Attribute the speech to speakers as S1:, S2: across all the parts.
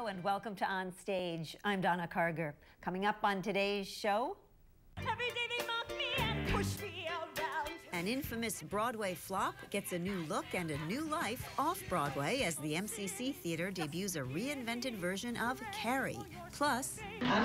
S1: and welcome to On Stage. I'm Donna Carger. Coming up on today's show,
S2: every day they mock me and push me around.
S1: An infamous Broadway flop gets a new look and a new life off-Broadway as the MCC Theater debuts a reinvented version of Carrie. Plus,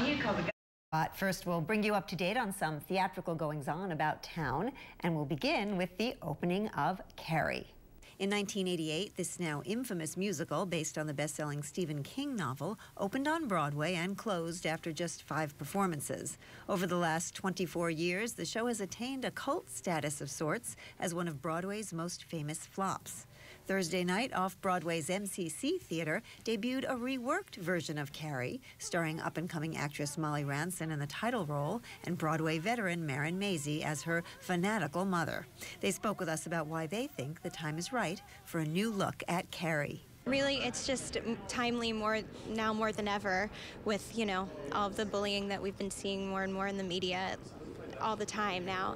S1: but first we'll bring you up to date on some theatrical goings-on about town, and we'll begin with the opening of Carrie. In 1988, this now infamous musical, based on the best-selling Stephen King novel, opened on Broadway and closed after just 5 performances. Over the last 24 years, the show has attained a cult status of sorts as one of Broadway's most famous flops. Thursday night, off-Broadway's MCC Theater debuted a reworked version of Carrie, starring up-and-coming actress Molly Ranson in the title role and Broadway veteran Marin Mazzie as her fanatical mother. They spoke with us about why they think the time is right for a new look at Carrie.
S3: Really, it's just timely more than ever with, all of the bullying that we've been seeing more and more in the media all the time now.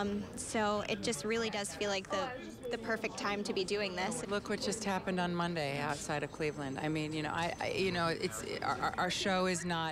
S3: So it just really does feel like the perfect time to be doing this.
S4: Look what just happened on Monday outside of Cleveland. I mean, it's our show is not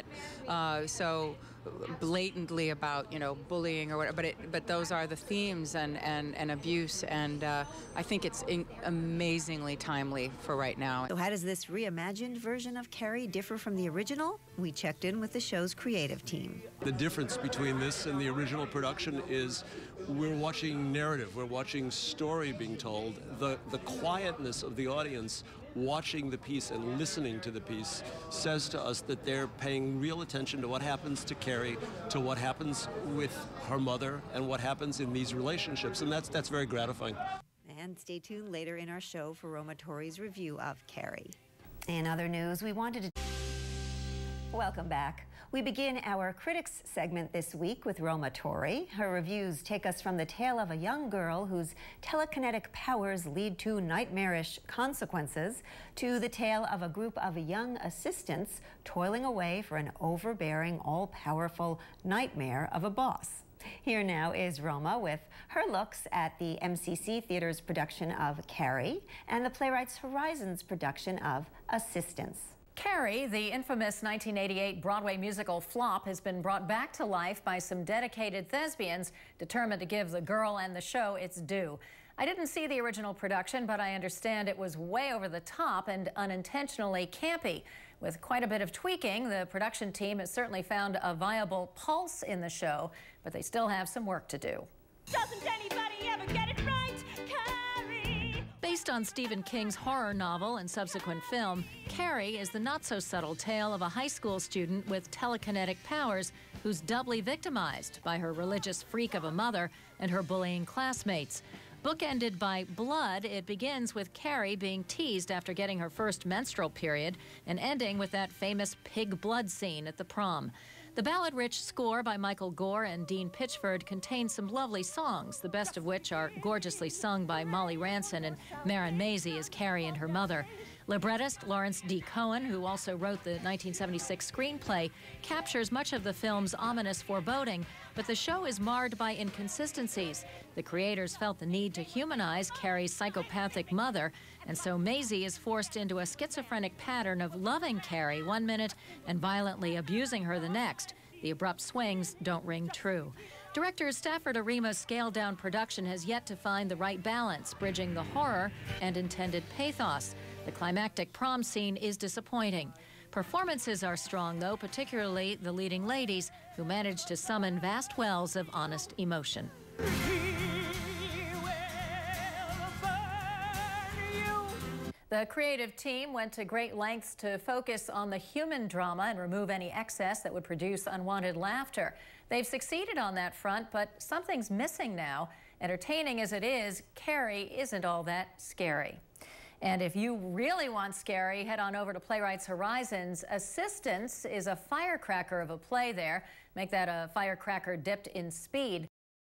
S4: so blatantly about bullying or whatever, but those are the themes and abuse, and I think it's amazingly timely for right now.
S1: So how does this reimagined version of Carrie differ from the original? We checked in with the show's creative team.
S5: The difference between this and the original production is we're watching narrative, we're watching story being told. The quietness of the audience watching the piece and listening to the piece says to us that they're paying real attention to what happens to Carrie, to what happens with her mother, and what happens in these relationships, and that's very gratifying.
S1: And stay tuned later in our show for Roma Torre's review of Carrie. In other news, we wanted to... Welcome back. We begin our critics segment this week with Roma Torre. Her reviews take us from the tale of a young girl whose telekinetic powers lead to nightmarish consequences to the tale of a group of young assistants toiling away for an overbearing, all-powerful nightmare of a boss. Here now is Roma with her looks at the MCC Theater's production of Carrie and the Playwrights Horizon's production of Assistants.
S6: Carrie, the infamous 1988 Broadway musical flop, has been brought back to life by some dedicated thespians determined to give the girl and the show its due. I didn't see the original production, but I understand it was way over the top and unintentionally campy. With quite a bit of tweaking, the production team has certainly found a viable pulse in the show, but they still have some work to do.
S2: Doesn't anybody ever get it right, Carrie?
S6: Based on Stephen King's horror novel and subsequent film, Carrie is the not-so-subtle tale of a high school student with telekinetic powers who's doubly victimized by her religious freak of a mother and her bullying classmates. Bookended by blood, it begins with Carrie being teased after getting her first menstrual period and ending with that famous pig blood scene at the prom. The ballad-rich score by Michael Gore and Dean Pitchford contains some lovely songs, the best of which are gorgeously sung by Molly Ranson and Marin Mazzie as Carrie and her mother. Librettist Lawrence D. Cohen, who also wrote the 1976 screenplay, captures much of the film's ominous foreboding, but the show is marred by inconsistencies. The creators felt the need to humanize Carrie's psychopathic mother, and so Mazzie is forced into a schizophrenic pattern of loving Carrie one minute and violently abusing her the next. The abrupt swings don't ring true. Director Stafford Arima's scaled-down production has yet to find the right balance, bridging the horror and intended pathos. The climactic prom scene is disappointing. Performances are strong, though, particularly the leading ladies, who managed to summon vast wells of honest emotion. The creative team went to great lengths to focus on the human drama and remove any excess that would produce unwanted laughter. They've succeeded on that front, but something's missing now. Entertaining as it is, Carrie isn't all that scary. And if you really want scary, head on over to Playwrights Horizon's Assistants is a firecracker of a play there. Make that a firecracker dipped in speed.